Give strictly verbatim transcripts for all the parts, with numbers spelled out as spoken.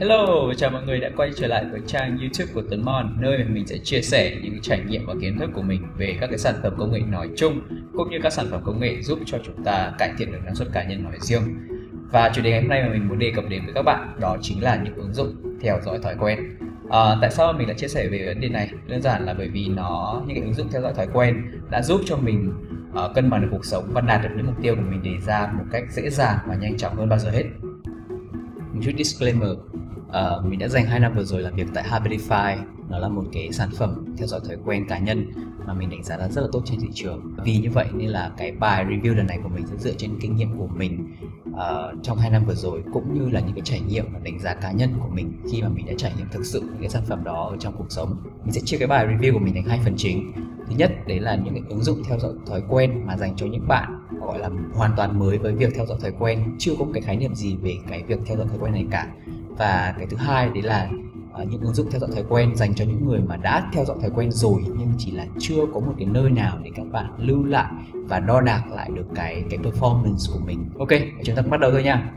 Hello, chào mọi người đã quay trở lại với trang YouTube của Tuấn Mon, nơi mà mình sẽ chia sẻ những trải nghiệm và kiến thức của mình về các cái sản phẩm công nghệ nói chung, cũng như các sản phẩm công nghệ giúp cho chúng ta cải thiện được năng suất cá nhân nói riêng. Và chủ đề ngày hôm nay mà mình muốn đề cập đến với các bạn đó chính là những ứng dụng theo dõi thói quen. À, tại sao mình lại chia sẻ về vấn đề này? Đơn giản là bởi vì nó những cái ứng dụng theo dõi thói quen đã giúp cho mình uh, cân bằng được cuộc sống và đạt được những mục tiêu của mình đề ra một cách dễ dàng và nhanh chóng hơn bao giờ hết. Một chút disclaimer, uh, mình đã dành hai năm vừa rồi làm việc tại Habify. Nó là một cái sản phẩm theo dõi thói quen cá nhân mà mình đánh giá là rất là tốt trên thị trường. Vì như vậy nên là cái bài review lần này của mình sẽ dựa trên kinh nghiệm của mình uh, trong hai năm vừa rồi, cũng như là những cái trải nghiệm và đánh giá cá nhân của mình khi mà mình đã trải nghiệm thực sự những cái sản phẩm đó ở trong cuộc sống. Mình sẽ chia cái bài review của mình thành hai phần chính. Thứ nhất, đấy là những cái ứng dụng theo dõi thói quen mà dành cho những bạn gọi là hoàn toàn mới với việc theo dõi thói quen, chưa có một cái khái niệm gì về cái việc theo dõi thói quen này cả. Và cái thứ hai đấy là uh, những ứng dụng theo dõi thói quen dành cho những người mà đã theo dõi thói quen rồi, nhưng chỉ là chưa có một cái nơi nào để các bạn lưu lại và đo đạc lại được cái cái performance của mình. Ok, chúng ta bắt đầu thôi nha.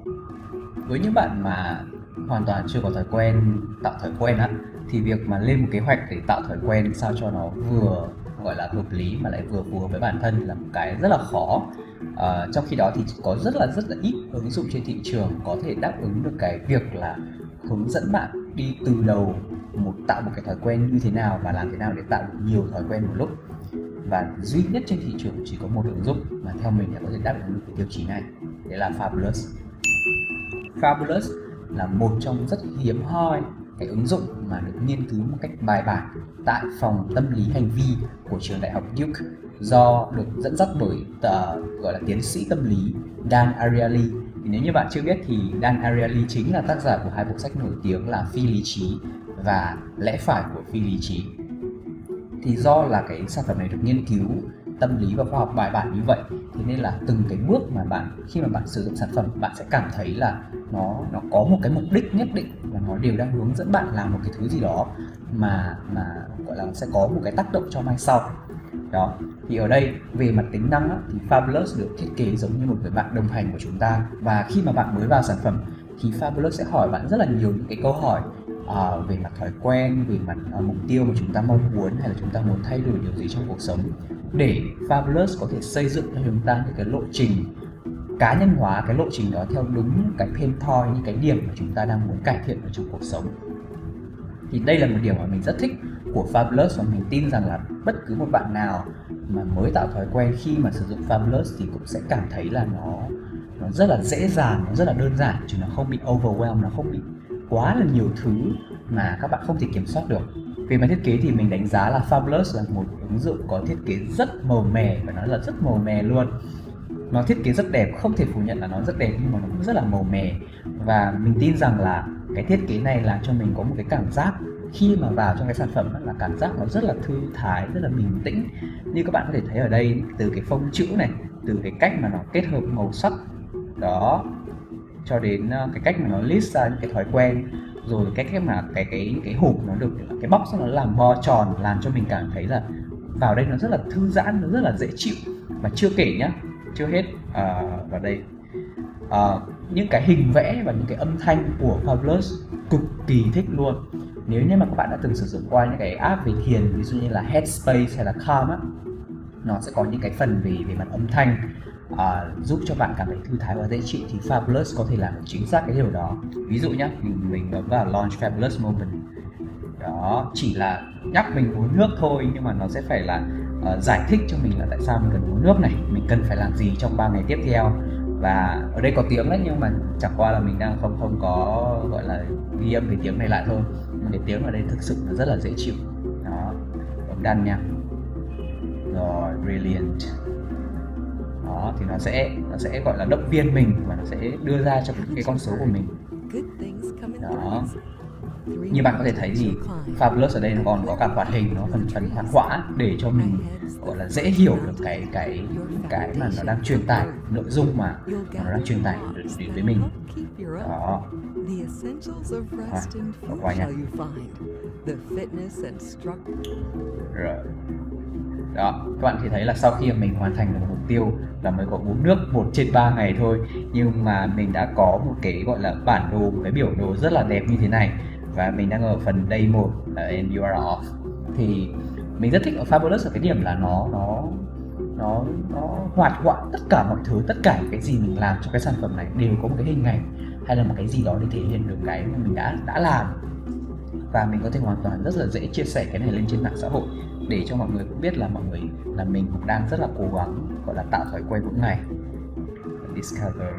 Với những bạn mà hoàn toàn chưa có thói quen tạo thói quen á, thì việc mà lên một kế hoạch để tạo thói quen sao cho nó vừa gọi là hợp lý mà lại vừa phù hợp với bản thân là một cái rất là khó. À, trong khi đó thì có rất là rất là ít ứng dụng trên thị trường có thể đáp ứng được cái việc là hướng dẫn bạn đi từ đầu một tạo một cái thói quen như thế nào và làm thế nào để tạo được nhiều thói quen một lúc. Và duy nhất trên thị trường chỉ có một ứng dụng mà theo mình là có thể đáp ứng được cái tiêu chí này, đấy là Fabulous. Fabulous là một trong rất hiếm hoi cái ứng dụng mà được nghiên cứu một cách bài bản tại phòng tâm lý hành vi của trường đại học Duke, do được dẫn dắt bởi uh, gọi là tiến sĩ tâm lý Dan Ariely. Thì nếu như bạn chưa biết thì Dan Ariely chính là tác giả của hai bộ sách nổi tiếng là Phi lý trí và Lẽ phải của phi lý trí. Thì do là cái sản phẩm này được nghiên cứu tâm lý và khoa học bài bản như vậy, thế nên là từng cái bước mà bạn khi mà bạn sử dụng sản phẩm, bạn sẽ cảm thấy là nó nó có một cái mục đích nhất định và nó đều đang hướng dẫn bạn làm một cái thứ gì đó mà mà gọi là sẽ có một cái tác động cho mai sau. Đó, thì ở đây về mặt tính năng á, thì Fabulous được thiết kế giống như một người bạn đồng hành của chúng ta. Và khi mà bạn mới vào sản phẩm thì Fabulous sẽ hỏi bạn rất là nhiều những cái câu hỏi à, về mặt thói quen, về mặt à, mục tiêu mà chúng ta mong muốn hay là chúng ta muốn thay đổi điều gì trong cuộc sống, để Fabulous có thể xây dựng cho chúng ta những cái lộ trình cá nhân hóa cái lộ trình đó theo đúng những cái pain point, những cái điểm mà chúng ta đang muốn cải thiện ở trong cuộc sống. Thì đây là một điểm mà mình rất thích của Fabulous, và mình tin rằng là bất cứ một bạn nào mà mới tạo thói quen khi mà sử dụng Fabulous thì cũng sẽ cảm thấy là nó nó rất là dễ dàng, nó rất là đơn giản, chứ nó không bị overwhelm, nó không bị quá là nhiều thứ mà các bạn không thể kiểm soát được. Về mặt thiết kế thì mình đánh giá là Fabulous là một ứng dụng có thiết kế rất màu mè, và nó là rất màu mè luôn. Nó thiết kế rất đẹp, không thể phủ nhận là nó rất đẹp, nhưng mà nó cũng rất là màu mè. Và mình tin rằng là cái thiết kế này làm cho mình có một cái cảm giác khi mà vào trong cái sản phẩm là cảm giác nó rất là thư thái, rất là bình tĩnh. Như các bạn có thể thấy ở đây, từ cái phông chữ này, từ cái cách mà nó kết hợp màu sắc đó, cho đến cái cách mà nó list ra những cái thói quen, rồi cái cách mà cái cái cái hộp nó được, cái box nó làm bo tròn, làm cho mình cảm thấy là vào đây nó rất là thư giãn, nó rất là dễ chịu. Và chưa kể nhá, chưa hết à, vào đây à, những cái hình vẽ và những cái âm thanh của Fabulous cực kỳ thích luôn. Nếu như mà các bạn đã từng sử dụng qua những cái app về thiền, ví dụ như là Headspace hay là Calm á, nó sẽ có những cái phần về về mặt âm thanh à, giúp cho bạn cảm thấy thư thái và dễ chịu, thì Fabulous có thể làm được chính xác cái điều đó. Ví dụ nhá, mình, mình bấm vào Launch Fabulous Moment đó, chỉ là nhắc mình uống nước thôi, nhưng mà nó sẽ phải là uh, giải thích cho mình là tại sao mình cần uống nước này, mình cần phải làm gì trong ba ngày tiếp theo. Và ở đây có tiếng đấy, nhưng mà chẳng qua là mình đang không không có gọi là ghi âm cái tiếng này lại thôi. Nhưng cái tiếng ở đây thực sự nó rất là dễ chịu. Đó, bấm đan nha. Rồi, brilliant. Đó, thì nó sẽ nó sẽ gọi là động viên mình, và nó sẽ đưa ra cho cái con số của mình. Đó. Như bạn có thể thấy thì Fabulous ở đây nó còn có cả hoạt hình, nó phần phần hoạt họa để cho mình gọi là dễ hiểu được cái cái cái mà nó đang truyền tải, nội dung mà, mà nó đang truyền tải đến với mình. Đó. À, qua nha. Rồi. Đó, các bạn thì thấy là sau khi mà mình hoàn thành được một mục tiêu là mới có uống nước một trên ba ngày thôi, nhưng mà mình đã có một cái gọi là bản đồ, một cái biểu đồ rất là đẹp như thế này. Và mình đang ở phần day một là and you are off. Thì mình rất thích ở Fabulous ở cái điểm là nó nó nó nó hoạt hoạn tất cả mọi thứ, tất cả cái gì mình làm cho cái sản phẩm này đều có một cái hình ảnh hay là một cái gì đó để thể hiện được cái mà mình đã đã làm. Và mình có thể hoàn toàn rất là dễ chia sẻ cái này lên trên mạng xã hội để cho mọi người cũng biết là mọi người là mình cũng đang rất là cố gắng gọi là tạo thói quen mỗi ngày. Discover.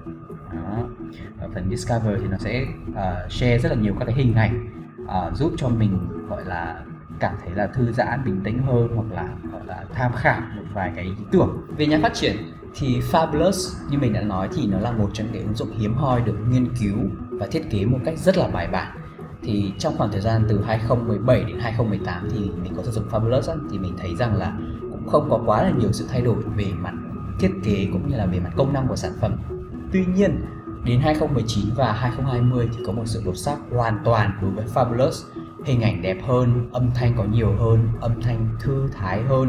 Đó. Ở phần Discover thì nó sẽ uh, share rất là nhiều các cái hình ảnh uh, giúp cho mình gọi là cảm thấy là thư giãn, bình tĩnh hơn, hoặc là gọi là tham khảo một vài cái ý tưởng. Về nhà phát triển thì Fabulous như mình đã nói thì nó là một trong những ứng dụng hiếm hoi được nghiên cứu và thiết kế một cách rất là bài bản. Thì trong khoảng thời gian từ hai không một bảy đến hai không một tám thì mình có sử dụng Fabulous thì mình thấy rằng là cũng không có quá là nhiều sự thay đổi về mặt thiết kế cũng như là về mặt công năng của sản phẩm. Tuy nhiên đến hai không một chín và hai không hai không thì có một sự đột xác hoàn toàn đối với Fabulous. Hình ảnh đẹp hơn, âm thanh có nhiều hơn, âm thanh thư thái hơn.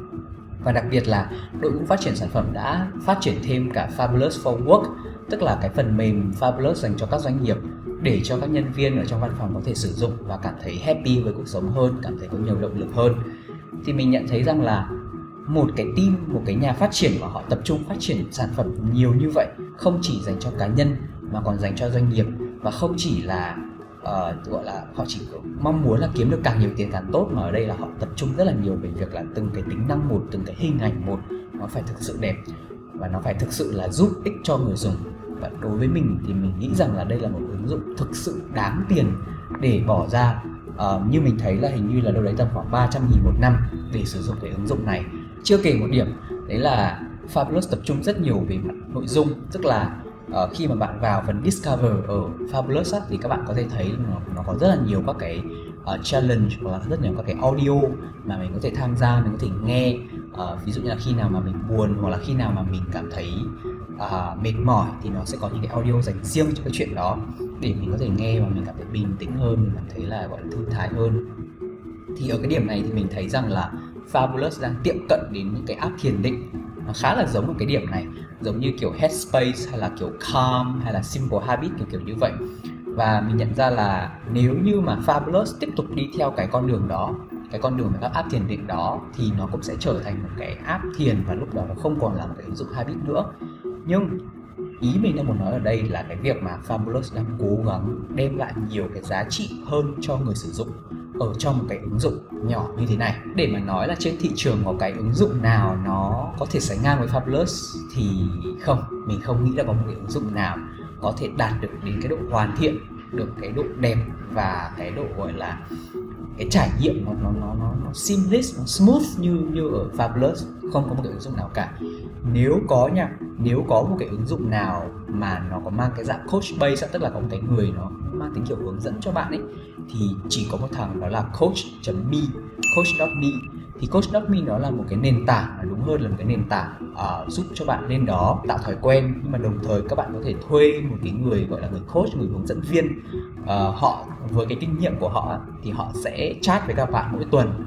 Và đặc biệt là đội ngũ phát triển sản phẩm đã phát triển thêm cả Fabulous for Work, tức là cái phần mềm Fabulous dành cho các doanh nghiệp để cho các nhân viên ở trong văn phòng có thể sử dụng và cảm thấy happy với cuộc sống hơn, cảm thấy có nhiều động lực hơn. Thì mình nhận thấy rằng là một cái team, một cái nhà phát triển mà họ tập trung phát triển sản phẩm nhiều như vậy, không chỉ dành cho cá nhân mà còn dành cho doanh nghiệp, và không chỉ là uh, gọi là họ chỉ mong muốn là kiếm được càng nhiều tiền càng tốt, mà ở đây là họ tập trung rất là nhiều về việc là từng cái tính năng một, từng cái hình ảnh một nó phải thực sự đẹp và nó phải thực sự là giúp ích cho người dùng. Và đối với mình thì mình nghĩ rằng là đây là một ứng dụng thực sự đáng tiền để bỏ ra. Uh, như mình thấy là hình như là đâu đấy tầm khoảng ba trăm nghìn một năm để sử dụng cái ứng dụng này. Chưa kể một điểm đấy là Fabulous tập trung rất nhiều về mặt nội dung, tức là uh, khi mà bạn vào phần Discover ở Fabulous thì các bạn có thể thấy nó, nó có rất là nhiều các cái uh, challenge hoặc là rất nhiều các cái audio mà mình có thể tham gia, mình có thể nghe. Uh, ví dụ như là khi nào mà mình buồn hoặc là khi nào mà mình cảm thấy uh, mệt mỏi thì nó sẽ có những cái audio dành riêng cho cái chuyện đó để mình có thể nghe và mình cảm thấy bình tĩnh hơn, mình cảm thấy là gọi là thư thái hơn. Thì ở cái điểm này thì mình thấy rằng là Fabulous đang tiệm cận đến những cái app thiền định, nó khá là giống ở cái điểm này, giống như kiểu Headspace hay là kiểu Calm hay là Simple Habit kiểu kiểu như vậy. Và mình nhận ra là nếu như mà Fabulous tiếp tục đi theo cái con đường đó, cái con đường của các app thiền định đó, thì nó cũng sẽ trở thành một cái app thiền và lúc đó nó không còn là một cái ứng dụng habit nữa. Nhưng ý mình đang muốn nói ở đây là cái việc mà Fabulous đang cố gắng đem lại nhiều cái giá trị hơn cho người sử dụng ở trong một cái ứng dụng nhỏ như thế này. Để mà nói là trên thị trường có cái ứng dụng nào nó có thể sánh ngang với Fabulous thì không, mình không nghĩ là có một cái ứng dụng nào có thể đạt được đến cái độ hoàn thiện, được cái độ đẹp và cái độ gọi là cái trải nghiệm nó nó nó nó, nó seamless, nó smooth như như ở Fabulous. Không có một cái ứng dụng nào cả. Nếu có nha, nếu có một cái ứng dụng nào mà nó có mang cái dạng coach base, tức là có một cái người nó mang tính kiểu hướng dẫn cho bạn ấy, thì chỉ có một thằng đó là coach.me, coach.me. Thì coach.me nó là một cái nền tảng, đúng hơn là một cái nền tảng uh, giúp cho bạn lên đó tạo thói quen, nhưng mà đồng thời các bạn có thể thuê một cái người gọi là người coach, người hướng dẫn viên. Uh, họ với cái kinh nghiệm của họ thì họ sẽ chat với các bạn mỗi tuần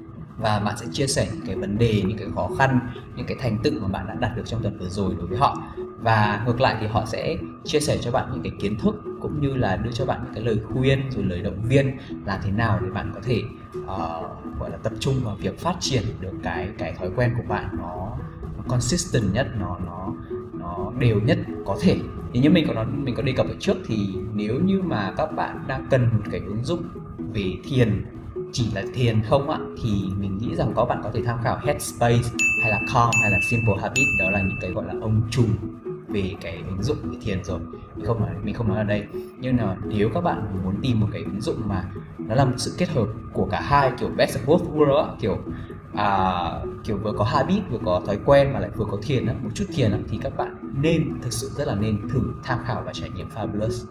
và bạn sẽ chia sẻ những cái vấn đề, những cái khó khăn, những cái thành tựu mà bạn đã đạt được trong tuần vừa rồi đối với họ. Và ngược lại thì họ sẽ chia sẻ cho bạn những cái kiến thức cũng như là đưa cho bạn những cái lời khuyên rồi lời động viên làm thế nào để bạn có thể uh, gọi là tập trung vào việc phát triển được cái cái thói quen của bạn nó, nó consistent nhất, nó nó nó đều nhất có thể. Thì như mình có nói, mình có đề cập ở trước thì nếu như mà các bạn đang cần một cái ứng dụng về thiền, chỉ là thiền không ạ, thì mình nghĩ rằng các bạn có thể tham khảo Headspace hay là Calm hay là Simple Habit. Đó là những cái gọi là ông trùm về cái ứng dụng về thiền rồi. Mình không nói, mình không nói ở đây. Nhưng là nếu các bạn muốn tìm một cái ứng dụng mà nó là một sự kết hợp của cả hai, kiểu best of both worlds, kiểu à, kiểu vừa có habit, vừa có thói quen mà lại vừa có thiền, một chút thiền, thì các bạn nên, thực sự rất là nên thử tham khảo và trải nghiệm Fabulous.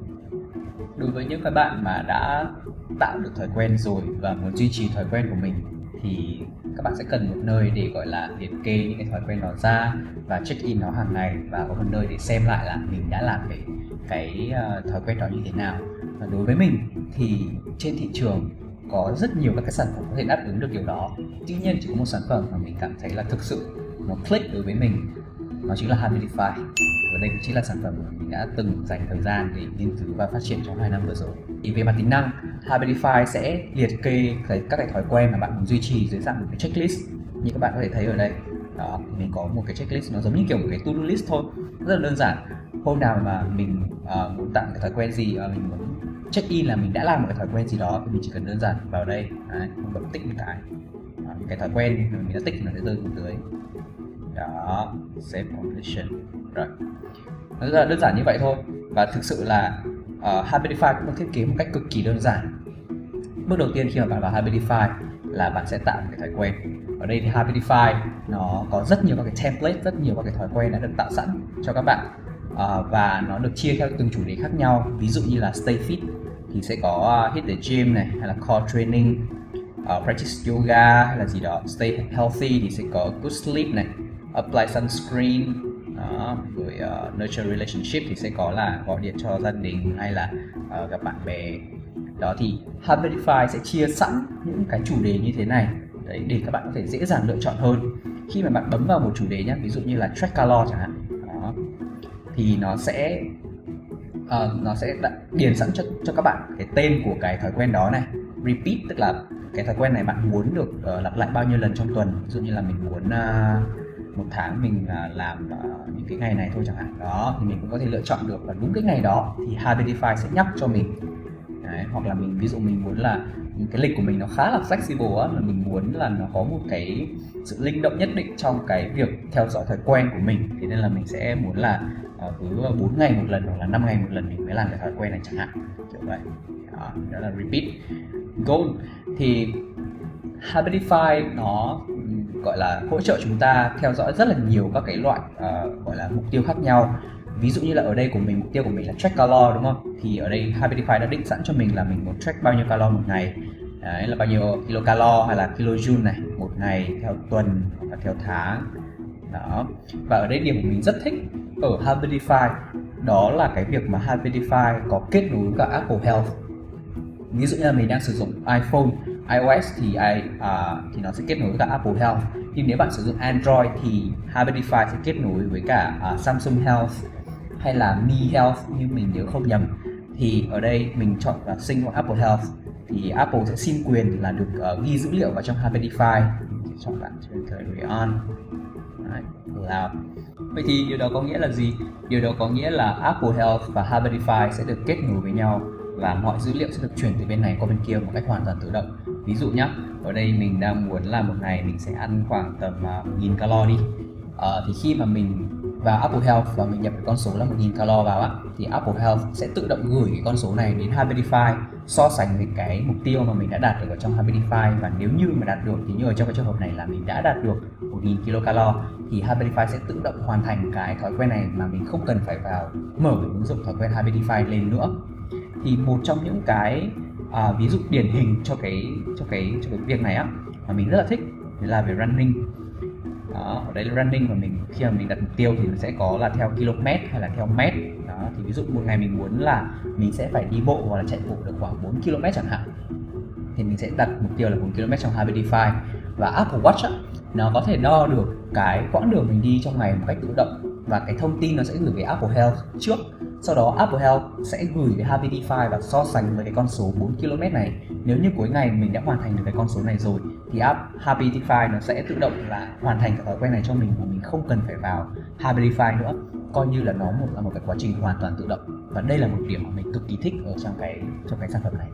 Đối với những các bạn mà đã tạo được thói quen rồi và muốn duy trì thói quen của mình thì các bạn sẽ cần một nơi để gọi là liệt kê những cái thói quen đó ra và check in nó hàng ngày, và có một nơi để xem lại là mình đã làm cái cái thói quen đó như thế nào. Và đối với mình thì trên thị trường có rất nhiều các cái sản phẩm có thể đáp ứng được điều đó. Tuy nhiên chỉ có một sản phẩm mà mình cảm thấy là thực sự nó click đối với mình, nó chính là Habidify. Và đây cũng chính là sản phẩm mà mình đã từng dành thời gian để nghiên cứu và phát triển trong hai năm vừa rồi. Thì về mặt tính năng, Habidify sẽ liệt kê các cái thói quen mà bạn muốn duy trì dưới dạng một cái checklist. Như các bạn có thể thấy ở đây, đó, mình có một cái checklist, nó giống như kiểu một cái to-do list thôi, rất là đơn giản. Hôm nào mà mình uh, muốn tạo cái thói quen gì, uh, mình muốn check in là mình đã làm một cái thói quen gì đó, thì mình chỉ cần đơn giản vào đây, đấy, mình bấm tích một cái, đó, cái thói quen mình đã tích thì nó sẽ rơi xuống dưới. Đó, save completion. Rồi, nó rất là đơn giản như vậy thôi. Và thực sự là uh, Habidify cũng được thiết kế một cách cực kỳ đơn giản. Bước đầu tiên khi mà bạn vào Habidify là bạn sẽ tạo một cái thói quen. Ở đây thì Habidify nó có rất nhiều các cái template, rất nhiều các cái thói quen đã được tạo sẵn cho các bạn, uh, và nó được chia theo từng chủ đề khác nhau. Ví dụ như là Stay Fit thì sẽ có uh, Hit the Gym này, hay là Core Training, uh, Practice Yoga hay là gì đó. Stay Healthy thì sẽ có Good Sleep này, Apply Sunscreen. Đó, rồi uh, Nurture Relationship thì sẽ có là gọi điện cho gia đình hay là uh, gặp bạn bè. Đó thì Habidify sẽ chia sẵn những cái chủ đề như thế này đấy, để các bạn có thể dễ dàng lựa chọn hơn. Khi mà bạn bấm vào một chủ đề nhé, ví dụ như là Track Calo chẳng hạn, đó, thì nó sẽ uh, nó sẽ điền sẵn cho, cho các bạn cái tên của cái thói quen đó này. Repeat tức là cái thói quen này bạn muốn được uh, lặp lại bao nhiêu lần trong tuần. Ví dụ như là mình muốn uh, một tháng mình uh, làm uh, những cái ngày này thôi chẳng hạn, đó thì mình cũng có thể lựa chọn được là đúng cái ngày đó thì Habidify sẽ nhắc cho mình. Đấy, hoặc là mình ví dụ mình muốn là cái lịch của mình nó khá là flexible á, là mình muốn là nó có một cái sự linh động nhất định trong cái việc theo dõi thói quen của mình, thế nên là mình sẽ muốn là uh, cứ bốn ngày một lần hoặc là năm ngày một lần mình mới làm cái thói quen này chẳng hạn, kiểu vậy. Đó, đó là repeat. Goal thì Habidify nó gọi là hỗ trợ chúng ta theo dõi rất là nhiều các cái loại uh, gọi là mục tiêu khác nhau. Ví dụ như là ở đây của mình, mục tiêu của mình là track calo đúng không? Thì ở đây Habidify đã định sẵn cho mình là mình muốn track bao nhiêu calo một ngày. Đấy là bao nhiêu kilocalo hay là kilojoule này, một ngày, theo tuần hoặc là theo tháng. Đó. Và ở đây điểm của mình rất thích ở Habidify đó là cái việc mà Habidify có kết nối với cả Apple Health. Ví dụ như là mình đang sử dụng iPhone, iOS thì I, uh, thì nó sẽ kết nối với cả Apple Health. Nhưng nếu bạn sử dụng Android thì Habidify sẽ kết nối với cả uh, Samsung Health hay là Mi Health như mình nhớ không nhầm. Thì ở đây mình chọn là sync vào Apple Health thì Apple sẽ xin quyền là được uh, ghi dữ liệu vào trong Habidify. Mình chọn bạn carry on. Đấy, allow. Vậy thì điều đó có nghĩa là gì? Điều đó có nghĩa là Apple Health và Habidify sẽ được kết nối với nhau và mọi dữ liệu sẽ được chuyển từ bên này qua bên kia một cách hoàn toàn tự động. Ví dụ nhé, ở đây mình đang muốn là một ngày mình sẽ ăn khoảng tầm uh, một nghìn calo đi. Uh, thì khi mà mình vào Apple Health và mình nhập cái con số là một nghìn calo vào á, thì Apple Health sẽ tự động gửi cái con số này đến Habidify so sánh với cái mục tiêu mà mình đã đạt được ở trong Habidify. Và nếu như mà đạt được thì như ở trong cái trường hợp này là mình đã đạt được một nghìn kilocalo thì Habidify sẽ tự động hoàn thành cái thói quen này mà mình không cần phải vào mở cái ứng dụng thói quen Habidify lên nữa. Thì một trong những cái à, ví dụ điển hình cho cái cho cái cho cái việc này á mà mình rất là thích là về running. Đó, ở đây là running và mình khi mà mình đặt mục tiêu thì nó sẽ có là theo km hay là theo mét. Đó, thì ví dụ một ngày mình muốn là mình sẽ phải đi bộ hoặc là chạy bộ được khoảng bốn ki lô mét chẳng hạn, thì mình sẽ đặt mục tiêu là bốn ki lô mét trong Habidify. Và Apple Watch á, nó có thể đo được cái quãng đường mình đi trong ngày một cách tự động và cái thông tin nó sẽ gửi về Apple Health trước. Sau đó Apple Health sẽ gửi về Habidify và so sánh với cái con số bốn ki lô mét này. Nếu như cuối ngày mình đã hoàn thành được cái con số này rồi thì app Habidify nó sẽ tự động là hoàn thành cái thói quen này cho mình và mình không cần phải vào Habidify nữa. Coi như là nó một là một cái quá trình hoàn toàn tự động. Và đây là một điểm mà mình cực kỳ thích ở trong cái trong cái sản phẩm này.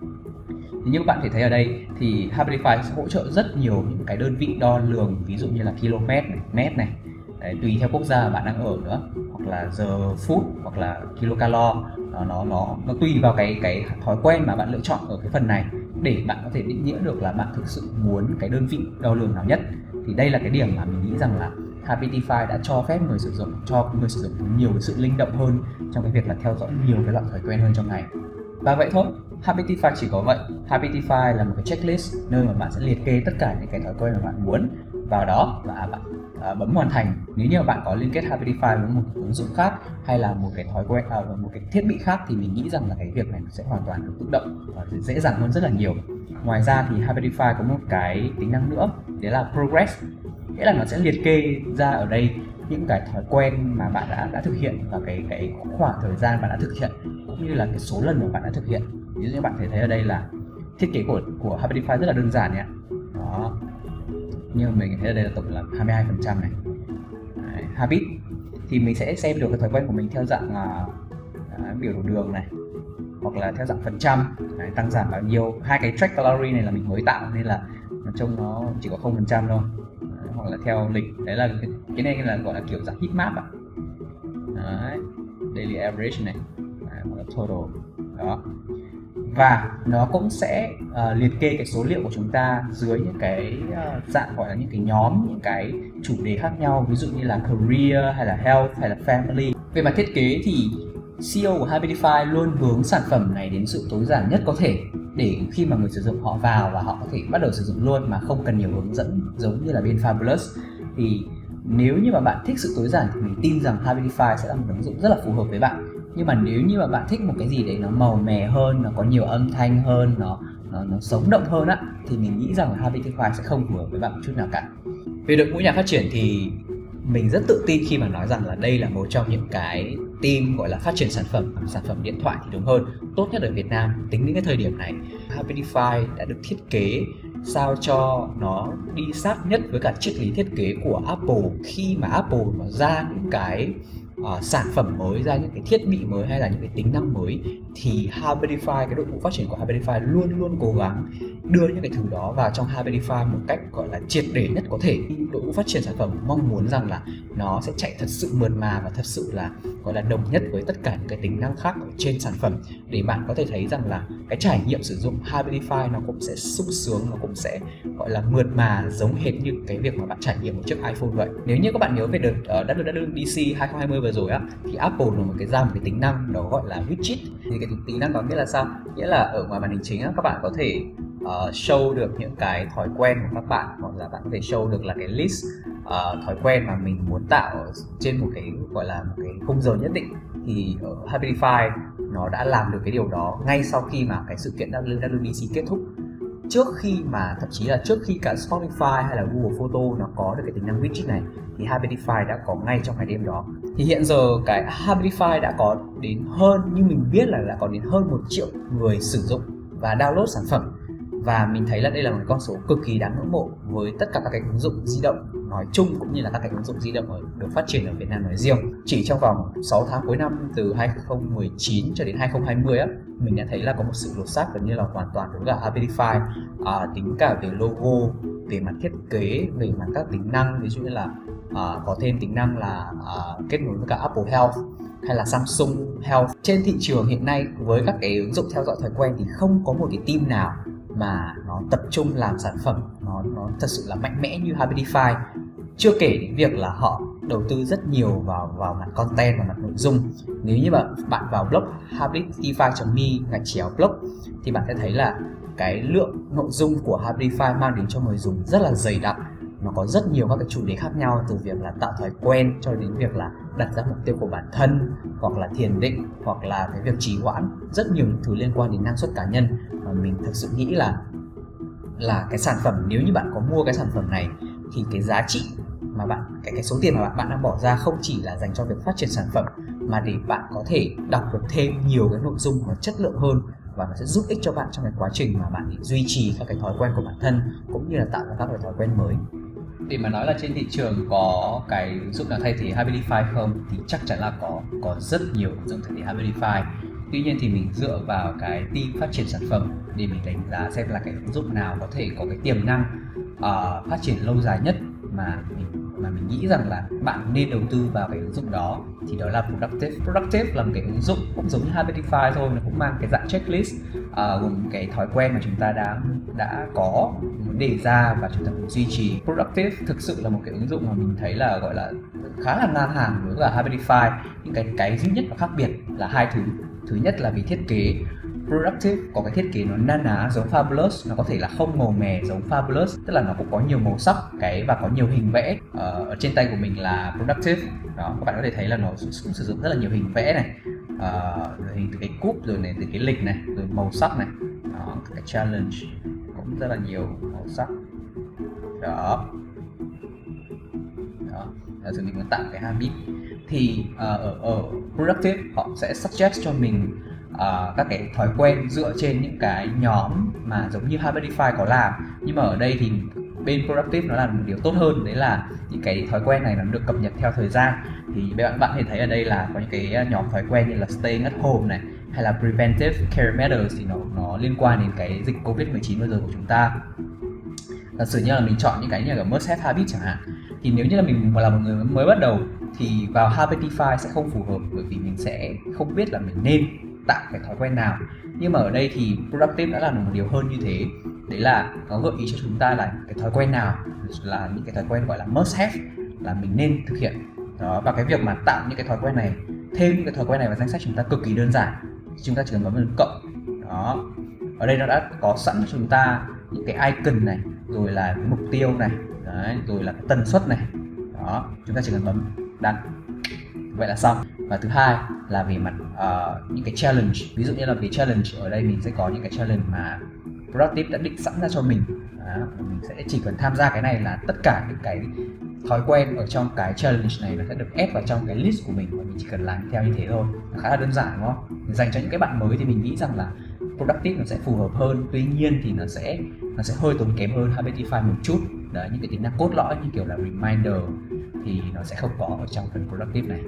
Thì như các bạn thể thấy ở đây thì Habidify sẽ hỗ trợ rất nhiều những cái đơn vị đo lường, ví dụ như là km này, mét này. Đấy, tùy theo quốc gia bạn đang ở nữa, hoặc là giờ phút hoặc là kilocalo, nó nó nó nó tùy vào cái cái thói quen mà bạn lựa chọn ở cái phần này để bạn có thể định nghĩa được là bạn thực sự muốn cái đơn vị đo lường nào nhất. Thì đây là cái điểm mà mình nghĩ rằng là Habidify đã cho phép người sử dụng cho người sử dụng nhiều cái sự linh động hơn trong cái việc là theo dõi nhiều cái loại thói quen hơn trong ngày. Và vậy thôi, Habitify chỉ có vậy. Habitify là một cái checklist nơi mà bạn sẽ liệt kê tất cả những cái thói quen mà bạn muốn vào đó và bạn à, bấm hoàn thành. Nếu như mà bạn có liên kết Habitify với một ứng dụng khác hay là một cái thói quen à, một cái thiết bị khác thì mình nghĩ rằng là cái việc này sẽ hoàn toàn được tự động và dễ dàng hơn rất là nhiều. Ngoài ra thì Habitify có một cái tính năng nữa, đấy là progress, nghĩa là nó sẽ liệt kê ra ở đây những cái thói quen mà bạn đã đã thực hiện và cái cái khoảng thời gian bạn đã thực hiện cũng như là cái số lần mà bạn đã thực hiện. Ví dụ như bạn thể thấy ở đây là thiết kế của của Habitify rất là đơn giản nhé. Đó. Nhưng mình thấy ở đây là tổng là hai mươi hai phần trăm này. Đấy, habit thì mình sẽ xem được cái thói quen của mình theo dạng uh, biểu đồ đường này, hoặc là theo dạng phần trăm. Đấy, tăng giảm bao nhiêu. Hai cái track calorie này là mình mới tạo nên là nó trông nó chỉ có không phần trăm thôi. Đấy, hoặc là theo lịch. Đấy là cái, cái này là gọi là kiểu dạng heat map ạ. Đấy, daily average này. Đấy, hoặc là total. Đó. Và nó cũng sẽ uh, liệt kê cái số liệu của chúng ta dưới những cái uh, dạng gọi là những cái nhóm, những cái chủ đề khác nhau, ví dụ như là career hay là health hay là family. Về mặt thiết kế thì xê e ô của Habitify luôn hướng sản phẩm này đến sự tối giản nhất có thể để khi mà người sử dụng họ vào và họ có thể bắt đầu sử dụng luôn mà không cần nhiều hướng dẫn giống như là bên Fabulous. Thì nếu như mà bạn thích sự tối giản thì mình tin rằng Habitify sẽ là một ứng dụng rất là phù hợp với bạn. Nhưng mà nếu như mà bạn thích một cái gì đấy nó màu mè hơn, nó có nhiều âm thanh hơn, nó nó, nó sống động hơn á, thì mình nghĩ rằng là Habitify sẽ không phù hợp với bạn một chút nào cả. Về đội ngũ nhà phát triển thì mình rất tự tin khi mà nói rằng là đây là một trong những cái team gọi là phát triển sản phẩm, sản phẩm điện thoại thì đúng hơn, tốt nhất ở Việt Nam tính đến cái thời điểm này. Habitify đã được thiết kế sao cho nó đi sát nhất với cả triết lý thiết kế của Apple. Khi mà Apple nó ra những cái Uh, sản phẩm mới, ra những cái thiết bị mới hay là những cái tính năng mới thì Habitify, cái đội ngũ phát triển của Habitify luôn luôn cố gắng đưa những cái thứ đó vào trong Habitify một cách gọi là triệt để nhất có thể. Đội ngũ phát triển sản phẩm mong muốn rằng là nó sẽ chạy thật sự mượt mà và thật sự là gọi là đồng nhất với tất cả những cái tính năng khác ở trên sản phẩm, để bạn có thể thấy rằng là cái trải nghiệm sử dụng Habitify nó cũng sẽ sung sướng, nó cũng sẽ gọi là mượt mà giống hệt như cái việc mà bạn trải nghiệm một chiếc iPhone vậy. Nếu như các bạn nhớ về đợt uh, đợt đợt đê xê hai không hai không vừa rồi á, thì Apple là một cái ra một cái tính năng đó gọi là widget. Thì cái tính năng đó nghĩa là sao? Nghĩa là ở ngoài màn hình chính á, các bạn có thể uh, show được những cái thói quen của các bạn, hoặc là bạn có thể show được là cái list uh, thói quen mà mình muốn tạo trên một cái gọi là một cái khung giờ nhất định. Thì ở Habitify nó đã làm được cái điều đó ngay sau khi mà cái sự kiện đê xê kết thúc, trước khi mà thậm chí là trước khi cả Spotify hay là Google Photo nó có được cái tính năng widget này, thì Habitify đã có ngay trong ngày đêm đó. Thì hiện giờ cái Habitify đã có đến hơn, như mình biết là đã có đến hơn một triệu người sử dụng và download sản phẩm. Và mình thấy là đây là một con số cực kỳ đáng ngưỡng mộ với tất cả các cái ứng dụng di động nói chung cũng như là các cái ứng dụng di động ở, được phát triển ở Việt Nam nói riêng. Chỉ trong vòng sáu tháng cuối năm từ hai không một chín cho đến hai không hai không á, mình đã thấy là có một sự lột xác gần như là hoàn toàn đối với cả Habitify, à, tính cả về logo, về mặt thiết kế, về mặt các tính năng, ví dụ như là à, có thêm tính năng là à, kết nối với cả Apple Health hay là Samsung Health. Trên thị trường hiện nay với các cái ứng dụng theo dõi thói quen thì không có một cái team nào mà nó tập trung làm sản phẩm nó nó thật sự là mạnh mẽ như Habitify. Chưa kể đến việc là họ đầu tư rất nhiều vào vào mặt content và mặt nội dung. Nếu như mà bạn vào blog habitify chấm me gạch chéo blog thì bạn sẽ thấy là cái lượng nội dung của Habitify mang đến cho người dùng rất là dày đặc. Nó có rất nhiều các cái chủ đề khác nhau, từ việc là tạo thói quen cho đến việc là đặt ra mục tiêu của bản thân, hoặc là thiền định, hoặc là cái việc trì hoãn, rất nhiều những thứ liên quan đến năng suất cá nhân. Và mình thực sự nghĩ là là cái sản phẩm, nếu như bạn có mua cái sản phẩm này thì cái giá trị mà bạn cái cái số tiền mà bạn, bạn đang bỏ ra không chỉ là dành cho việc phát triển sản phẩm, mà để bạn có thể đọc được thêm nhiều cái nội dung và chất lượng hơn, và nó sẽ giúp ích cho bạn trong cái quá trình mà bạn duy trì các cái thói quen của bản thân cũng như là tạo ra các cái thói quen mới. Để mà nói là trên thị trường có cái ứng dụng nào thay thế Habitify không thì chắc chắn là có có rất nhiều ứng dụng thay thế Habitify. Tuy nhiên thì mình dựa vào cái team phát triển sản phẩm để mình đánh giá xem là cái ứng dụng nào có thể có cái tiềm năng uh, phát triển lâu dài nhất mà mình mà mình nghĩ rằng là bạn nên đầu tư vào cái ứng dụng đó, thì đó là Productive. Productive là một cái ứng dụng cũng giống như Habitify thôi, nó cũng mang cái dạng checklist uh, gồm cái thói quen mà chúng ta đã đã có muốn đề ra và chúng ta muốn duy trì. Productive thực sự là một cái ứng dụng mà mình thấy là gọi là khá là ngang hàng với cả Habitify. Nhưng cái cái duy nhất và khác biệt là hai thứ. Thứ nhất là về thiết kế, Productive có cái thiết kế nó na ná giống Fabulous, nó có thể là không màu mè giống Fabulous, tức là nó cũng có nhiều màu sắc cái và có nhiều hình vẽ. Ờ, ở trên tay của mình là Productive đó, các bạn có thể thấy là nó cũng sử dụng rất là nhiều hình vẽ này, ờ, hình từ cái cúp rồi này, từ cái lịch này, rồi màu sắc này đó, cái challenge cũng rất là nhiều màu sắc đó. Đó, giả sử mình muốn tạo cái habit thì uh, ở, ở Productive họ sẽ suggest cho mình uh, các cái thói quen dựa trên những cái nhóm mà giống như Habitify có làm, nhưng mà ở đây thì bên Productive nó làm một điều tốt hơn, đấy là những cái thói quen này nó được cập nhật theo thời gian. Thì bạn bạn có thể thấy ở đây là có những cái nhóm thói quen như là Staying at Home này hay là Preventive Care Matters, thì nó nó liên quan đến cái dịch Covid mười chín bây giờ của chúng ta. Giả sử như là mình chọn những cái như là must have habit chẳng hạn, thì nếu như là mình là một người mới bắt đầu thì vào Habitify sẽ không phù hợp, bởi vì mình sẽ không biết là mình nên tạo cái thói quen nào. Nhưng mà ở đây thì Productive đã làm được một điều hơn như thế, đấy là nó gợi ý cho chúng ta là cái thói quen nào là những cái thói quen gọi là must have, là mình nên thực hiện đó. Và cái việc mà tạo những cái thói quen này, thêm những cái thói quen này vào danh sách chúng ta cực kỳ đơn giản, chúng ta chỉ cần bấm vào cộng đó. Ở đây nó đã có sẵn cho chúng ta những cái icon này, rồi là cái mục tiêu này đấy, rồi là cái tần suất này đó, chúng ta chỉ cần bấm đăng, vậy là xong. Và thứ hai là về mặt uh, những cái challenge, ví dụ như là về challenge ở đây mình sẽ có những cái challenge mà Productive đã định sẵn ra cho mình đó. Mình sẽ chỉ cần tham gia cái này là tất cả những cái thói quen ở trong cái challenge này nó sẽ được ép vào trong cái list của mình, và mình chỉ cần làm theo như thế thôi, nó khá là đơn giản đúng không? Dành cho những cái bạn mới thì mình nghĩ rằng là Productive nó sẽ phù hợp hơn, tuy nhiên thì nó sẽ nó sẽ hơi tốn kém hơn Habitify một chút. Đấy, những cái tính năng cốt lõi như kiểu là reminder thì nó sẽ không có ở trong phần Productive này.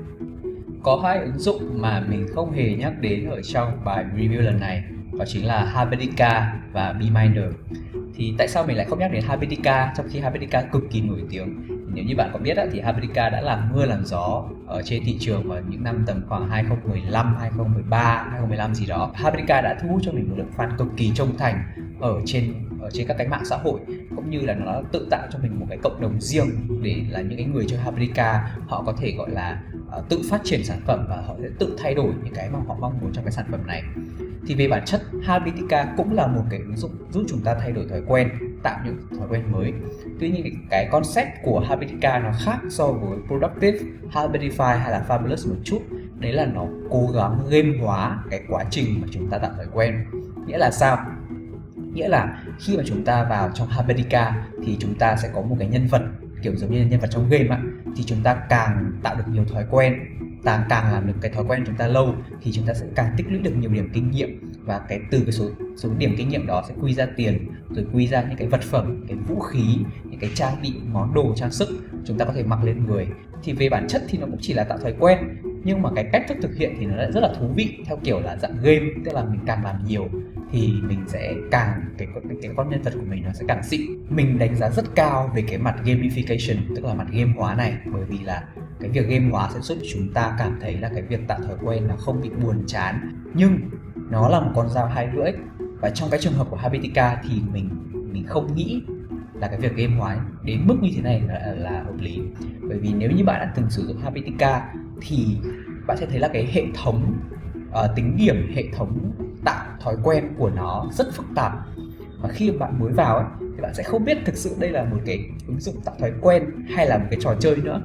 Có hai ứng dụng mà mình không hề nhắc đến ở trong bài review lần này, đó chính là Habitica và Beeminder. Thì tại sao mình lại không nhắc đến Habitica trong khi Habitica cực kỳ nổi tiếng? Nếu như bạn có biết thì Habitica đã làm mưa làm gió ở trên thị trường vào những năm tầm khoảng hai không một lăm, hai không một ba, hai không một lăm gì đó. Habitica đã thu hút cho mình một lượng fan cực kỳ trung thành ở trên ở trên các cái mạng xã hội, cũng như là nó tự tạo cho mình một cái cộng đồng riêng để là những cái người chơi Habitica họ có thể gọi là uh, tự phát triển sản phẩm và họ sẽ tự thay đổi những cái mà họ mong muốn trong cái sản phẩm này. Thì về bản chất Habitica cũng là một cái ứng dụng giúp chúng ta thay đổi thói quen, tạo những thói quen mới. Tuy nhiên cái concept của Habitica nó khác so với Productive, Habitify hay là Fabulous một chút. Đấy là nó cố gắng game hóa cái quá trình mà chúng ta tạo thói quen. Nghĩa là sao? Nghĩa là khi mà chúng ta vào trong Habitica thì chúng ta sẽ có một cái nhân vật kiểu giống như nhân vật trong game ạ. Thì chúng ta càng tạo được nhiều thói quen, càng càng làm được cái thói quen chúng ta lâu thì chúng ta sẽ càng tích lũy được nhiều điểm kinh nghiệm, và cái từ cái số số điểm kinh nghiệm đó sẽ quy ra tiền, rồi quy ra những cái vật phẩm, cái vũ khí, những cái trang bị, món đồ, trang sức chúng ta có thể mặc lên người. Thì về bản chất thì nó cũng chỉ là tạo thói quen, nhưng mà cái cách thức thực hiện thì nó lại rất là thú vị theo kiểu là dạng game, tức là mình càng làm nhiều thì mình sẽ càng cái cái, cái con nhân vật của mình nó sẽ càng xịn. Mình đánh giá rất cao về cái mặt gamification, tức là mặt game hóa này, bởi vì là cái việc game hóa sẽ giúp chúng ta cảm thấy là cái việc tạo thói quen nó không bị buồn chán, nhưng nó là một con dao hai lưỡi. Và trong cái trường hợp của Habitica thì mình mình không nghĩ là cái việc game hóa đến mức như thế này là, là hợp lý. Bởi vì nếu như bạn đã từng sử dụng Habitica thì bạn sẽ thấy là cái hệ thống uh, tính điểm, hệ thống tạo thói quen của nó rất phức tạp. Và khi bạn mới vào ấy, thì bạn sẽ không biết thực sự đây là một cái ứng dụng tạo thói quen hay là một cái trò chơi nữa.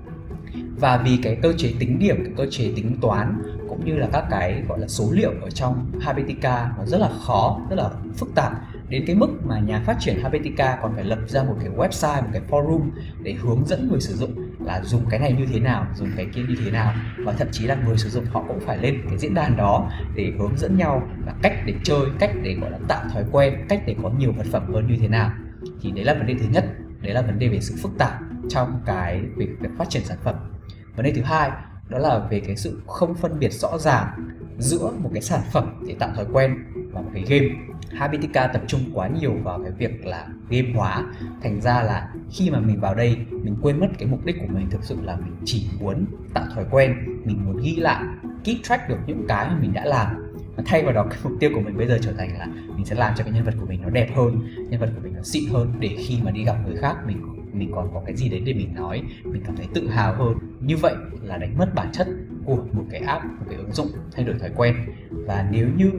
Và vì cái cơ chế tính điểm, cái cơ chế tính toán cũng như là các cái gọi là số liệu ở trong Habitica nó rất là khó, rất là phức tạp, đến cái mức mà nhà phát triển Habitica còn phải lập ra một cái website, một cái forum để hướng dẫn người sử dụng là dùng cái này như thế nào, dùng cái kia như thế nào. Và thậm chí là người sử dụng họ cũng phải lên cái diễn đàn đó để hướng dẫn nhau là cách để chơi, cách để gọi là tạo thói quen, cách để có nhiều vật phẩm hơn như thế nào. Thì đấy là vấn đề thứ nhất, đấy là vấn đề về sự phức tạp trong cái việc, việc phát triển sản phẩm. Vấn đề thứ hai đó là về cái sự không phân biệt rõ ràng giữa một cái sản phẩm để tạo thói quen và một cái game. Habitica tập trung quá nhiều vào cái việc là game hóa, thành ra là khi mà mình vào đây mình quên mất cái mục đích của mình thực sự là mình chỉ muốn tạo thói quen, mình muốn ghi lại, keep track được những cái mà mình đã làm. Và thay vào đó cái mục tiêu của mình bây giờ trở thành là mình sẽ làm cho cái nhân vật của mình nó đẹp hơn, nhân vật của mình nó xịn hơn, để khi mà đi gặp người khác mình mình còn có cái gì đấy để mình nói, mình cảm thấy tự hào hơn. Như vậy là đánh mất bản chất của một cái app, một cái ứng dụng thay đổi thói quen. Và nếu như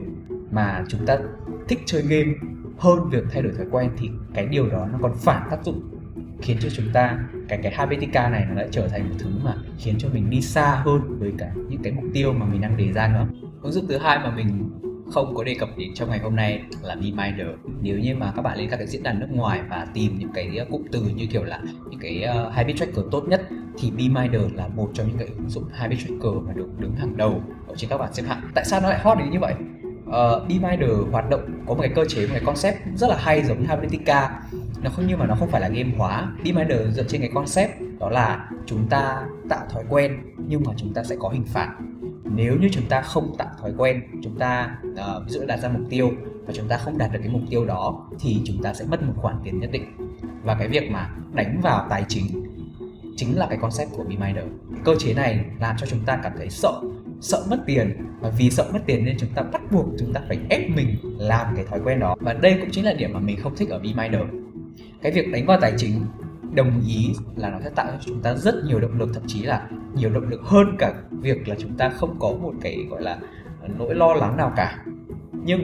mà chúng ta thích chơi game hơn việc thay đổi thói quen, thì cái điều đó nó còn phản tác dụng, khiến cho chúng ta cái cái Habitica này nó đã trở thành một thứ mà khiến cho mình đi xa hơn với cả những cái mục tiêu mà mình đang đề ra nữa. Ứng dụng thứ hai mà mình không có đề cập đến trong ngày hôm nay là Beeminder. Nếu như mà các bạn lên các cái diễn đàn nước ngoài và tìm những cái cụm từ như kiểu là những cái uh, habit tracker tốt nhất, thì Beeminder là một trong những cái ứng dụng habit tracker mà được đứng hàng đầu ở trên các bảng xếp hạng. Tại sao nó lại hot đến như vậy? Uh, Beeminder hoạt động có một cái cơ chế, một cái concept rất là hay giống như Habitica. Nó không, nhưng mà nó không phải là game hóa. Beeminder dựa trên cái concept đó là chúng ta tạo thói quen nhưng mà chúng ta sẽ có hình phạt. Nếu như chúng ta không tạo thói quen, chúng ta uh, ví dụ đặt ra mục tiêu và chúng ta không đạt được cái mục tiêu đó thì chúng ta sẽ mất một khoản tiền nhất định. Và cái việc mà đánh vào tài chính chính là cái concept của Beeminder. Cơ chế này làm cho chúng ta cảm thấy sợ, sợ mất tiền, và vì sợ mất tiền nên chúng ta bắt buộc chúng ta phải ép mình làm cái thói quen đó. Và đây cũng chính là điểm mà mình không thích ở Beeminder. Cái việc đánh vào tài chính đồng ý là nó sẽ tạo cho chúng ta rất nhiều động lực, thậm chí là nhiều động lực hơn cả việc là chúng ta không có một cái gọi là nỗi lo lắng nào cả. Nhưng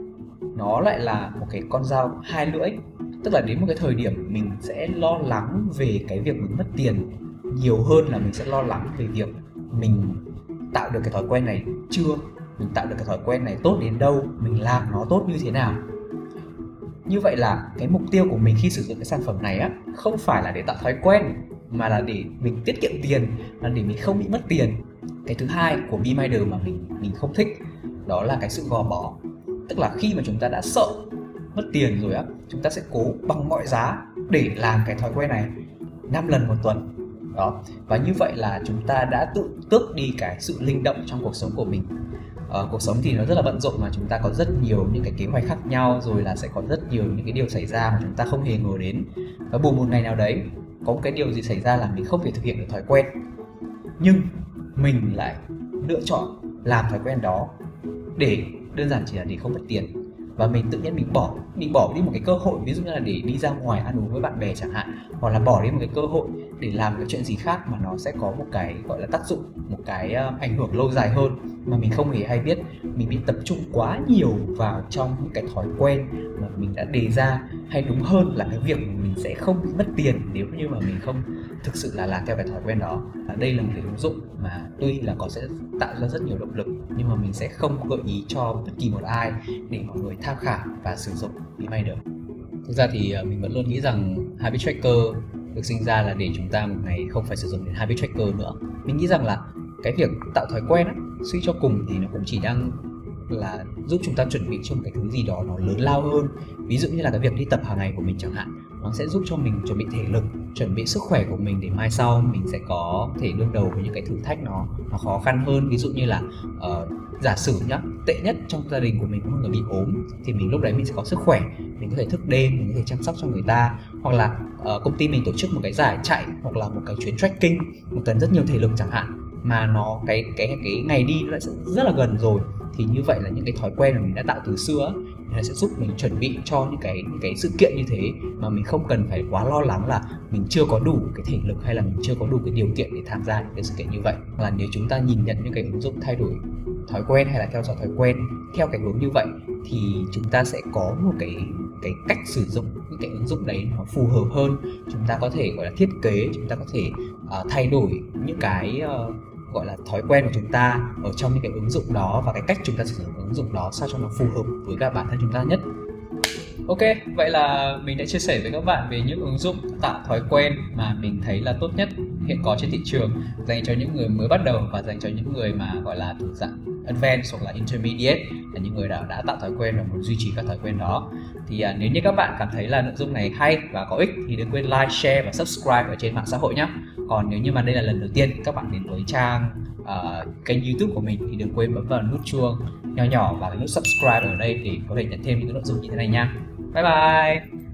nó lại là một cái con dao hai lưỡi, tức là đến một cái thời điểm mình sẽ lo lắng về cái việc mình mất tiền nhiều hơn là mình sẽ lo lắng về việc mình tạo được cái thói quen này chưa, mình tạo được cái thói quen này tốt đến đâu, mình làm nó tốt như thế nào. Như vậy là cái mục tiêu của mình khi sử dụng cái sản phẩm này á, không phải là để tạo thói quen mà là để mình tiết kiệm tiền, là để mình không bị mất tiền. Cái thứ hai của Beeminder mà mình mình không thích đó là cái sự gò bó. Tức là khi mà chúng ta đã sợ mất tiền rồi á, chúng ta sẽ cố bằng mọi giá để làm cái thói quen này năm lần một tuần. Đó. Và như vậy là chúng ta đã tự tước đi cái sự linh động trong cuộc sống của mình. Ờ, cuộc sống thì nó rất là bận rộn mà chúng ta có rất nhiều những cái kế hoạch khác nhau, rồi là sẽ có rất nhiều những cái điều xảy ra mà chúng ta không hề ngờ đến. Và bù một ngày nào đấy có một cái điều gì xảy ra là mình không thể thực hiện được thói quen, nhưng mình lại lựa chọn làm thói quen đó để đơn giản chỉ là để không mất tiền. Và mình tự nhiên mình bỏ mình bỏ đi một cái cơ hội, ví dụ như là để đi ra ngoài ăn uống với bạn bè chẳng hạn, hoặc là bỏ đi một cái cơ hội để làm cái chuyện gì khác mà nó sẽ có một cái gọi là tác dụng, một cái uh, ảnh hưởng lâu dài hơn mà mình không hề hay biết. Mình bị tập trung quá nhiều vào trong những cái thói quen mà mình đã đề ra, hay đúng hơn là cái việc mình sẽ không bị mất tiền nếu như mà mình không thực sự là làm theo cái thói quen đó. Và đây là một cái ứng dụng mà tuy là có sẽ tạo ra rất nhiều động lực, nhưng mà mình sẽ không gợi ý cho bất kỳ một ai để mọi người tham khảo và sử dụng Beeminder. Thực ra thì mình vẫn luôn nghĩ rằng Habit Tracker được sinh ra là để chúng ta một ngày không phải sử dụng đến Habit Tracker nữa. Mình nghĩ rằng là cái việc tạo thói quen á, suy cho cùng thì nó cũng chỉ đang là giúp chúng ta chuẩn bị cho một cái thứ gì đó nó lớn lao hơn. Ví dụ như là cái việc đi tập hàng ngày của mình chẳng hạn, nó sẽ giúp cho mình chuẩn bị thể lực, chuẩn bị sức khỏe của mình để mai sau mình sẽ có thể đương đầu với những cái thử thách nó nó khó khăn hơn. Ví dụ như là uh, giả sử nhá, tệ nhất trong gia đình của mình có một người bị ốm thì mình lúc đấy mình sẽ có sức khỏe, mình có thể thức đêm, mình có thể chăm sóc cho người ta, hoặc là uh, công ty mình tổ chức một cái giải chạy hoặc là một cái chuyến trekking một cần rất nhiều thể lực chẳng hạn, mà nó cái cái cái ngày đi nó lại rất là gần rồi, thì như vậy là những cái thói quen mà mình đã tạo từ xưa nó sẽ giúp mình chuẩn bị cho những cái những cái sự kiện như thế mà mình không cần phải quá lo lắng là mình chưa có đủ cái thể lực hay là mình chưa có đủ cái điều kiện để tham gia những cái sự kiện như vậy. Là nếu chúng ta nhìn nhận những cái ứng dụng thay đổi thói quen hay là theo dõi thói quen theo cái hướng như vậy thì chúng ta sẽ có một cái cái cách sử dụng những cái ứng dụng đấy nó phù hợp hơn. Chúng ta có thể gọi là thiết kế, chúng ta có thể uh, thay đổi những cái uh, gọi là thói quen của chúng ta ở trong những cái ứng dụng đó và cái cách chúng ta sử dụng ứng dụng đó sao cho nó phù hợp với cả bản thân chúng ta nhất. Ok, vậy là mình đã chia sẻ với các bạn về những ứng dụng tạo thói quen mà mình thấy là tốt nhất hiện có trên thị trường dành cho những người mới bắt đầu và dành cho những người mà gọi là thuộc dạng advanced hoặc là intermediate, là những người đã, đã tạo thói quen và muốn duy trì các thói quen đó. Thì à, nếu như các bạn cảm thấy là nội dung này hay và có ích thì đừng quên like, share và subscribe ở trên mạng xã hội nhé. Còn nếu như mà đây là lần đầu tiên các bạn đến với trang uh, kênh YouTube của mình thì đừng quên bấm vào nút chuông nhỏ nhỏ và cái nút subscribe ở đây để có thể nhận thêm những nội dung như thế này nha. Bye bye.